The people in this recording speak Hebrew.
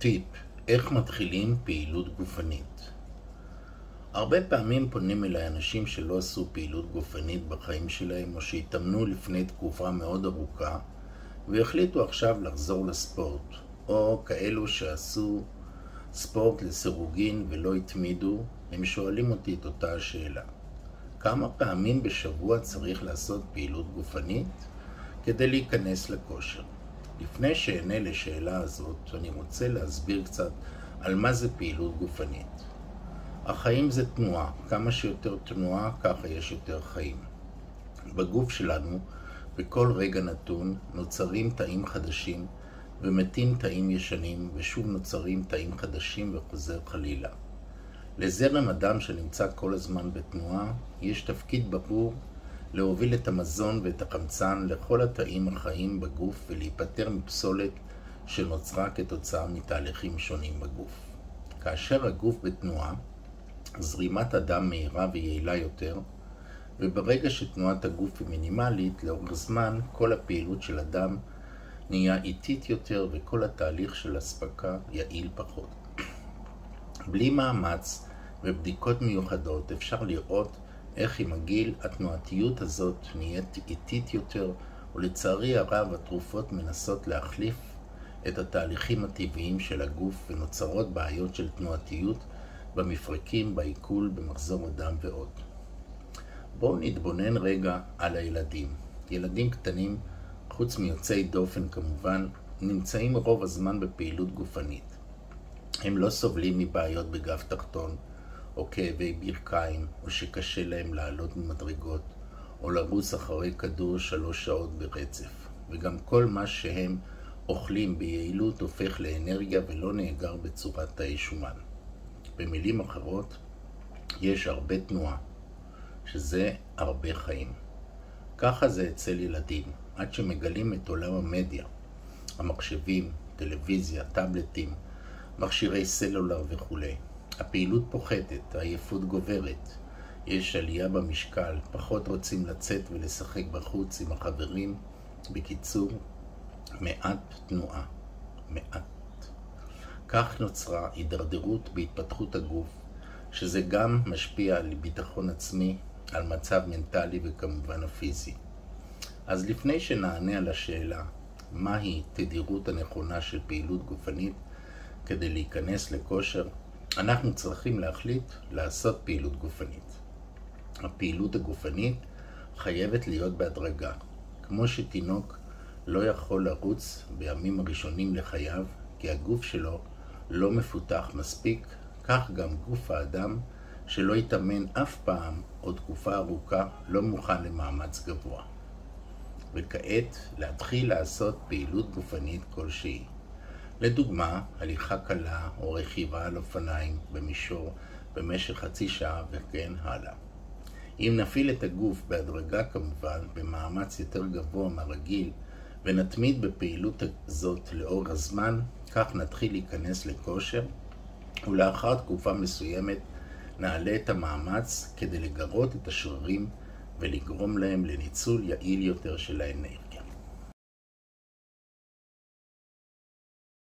טיפ, איך מתחילים פעילות גופנית? הרבה פעמים פונים אליי אנשים שלא עשו פעילות גופנית בחיים שלהם או שהתאמנו לפני תקופה מאוד ארוכה והחליטו עכשיו לחזור לספורט, או כאלו שעשו ספורט לסירוגין ולא התמידו. הם שואלים אותי את אותה השאלה: כמה פעמים בשבוע צריך לעשות פעילות גופנית כדי להיכנס לכושר? לפני שאענה לשאלה הזאת, אני רוצה להסביר קצת על מה זה פעילות גופנית. החיים זה תנועה. כמה שיותר תנועה, ככה יש יותר חיים. בגוף שלנו, בכל רגע נתון, נוצרים תאים חדשים ומתים תאים ישנים, ושוב נוצרים תאים חדשים וחוזר חלילה. לזרם הדם שנמצא כל הזמן בתנועה, יש תפקיד ברור להוביל את המזון ואת החמצן לכל התאים החיים בגוף ולהיפטר מפסולת שנוצרה כתוצאה מתהליכים שונים בגוף. כאשר הגוף בתנועה, זרימת הדם מהירה ויעילה יותר, וברגע שתנועת הגוף היא מינימלית, לאורך זמן כל הפעילות של הדם נהיה איטית יותר וכל התהליך של הספקה יעיל פחות. בלי מאמץ ובדיקות מיוחדות אפשר לראות איך עם הגיל התנועתיות הזאת נהיית איטית יותר, ולצערי הרב התרופות מנסות להחליף את התהליכים הטבעיים של הגוף ונוצרות בעיות של תנועתיות במפרקים, בעיכול, במחזור הדם ועוד. בואו נתבונן רגע על הילדים. ילדים קטנים, חוץ מיוצאי דופן כמובן, נמצאים רוב הזמן בפעילות גופנית. הם לא סובלים מבעיות בגב תחתון, או כאבי ברכיים, או שקשה להם לעלות ממדרגות, או לרוץ אחרי כדור 3 שעות ברצף. וגם כל מה שהם אוכלים ביעילות הופך לאנרגיה ולא נאגר בצורת תאי שומן. במילים אחרות, יש הרבה תנועה, שזה הרבה חיים. ככה זה אצל ילדים, עד שמגלים את עולם המדיה, המחשבים, טלוויזיה, טאבלטים, מכשירי סלולר וכו'. הפעילות פוחתת, העייפות גוברת, יש עלייה במשקל, פחות רוצים לצאת ולשחק בחוץ עם החברים. בקיצור, מעט תנועה, מעט. כך נוצרה הידרדרות בהתפתחות הגוף, שזה גם משפיע על ביטחון עצמי, על מצב מנטלי וכמובן הפיזי. אז לפני שנענה על השאלה מהי תדירות הנכונה של פעילות גופנית כדי להיכנס לכושר, אנחנו צריכים להחליט לעשות פעילות גופנית. הפעילות הגופנית חייבת להיות בהדרגה. כמו שתינוק לא יכול לרוץ בימים הראשונים לחייו כי הגוף שלו לא מפותח מספיק, כך גם גוף האדם שלא יתאמן אף פעם או תקופה ארוכה לא מוכן למאמץ גבוה. וכעת להתחיל לעשות פעילות גופנית כלשהי. לדוגמה, הליכה קלה או רכיבה על אופניים במישור במשך חצי שעה וכן הלאה. אם נפעיל את הגוף בהדרגה כמובן, במאמץ יותר גבוה מהרגיל, ונתמיד בפעילות הזאת לאור הזמן, כך נתחיל להיכנס לכושר, ולאחר תקופה מסוימת נעלה את המאמץ כדי לגרות את השרירים ולגרום להם לניצול יעיל יותר של האנרגיה.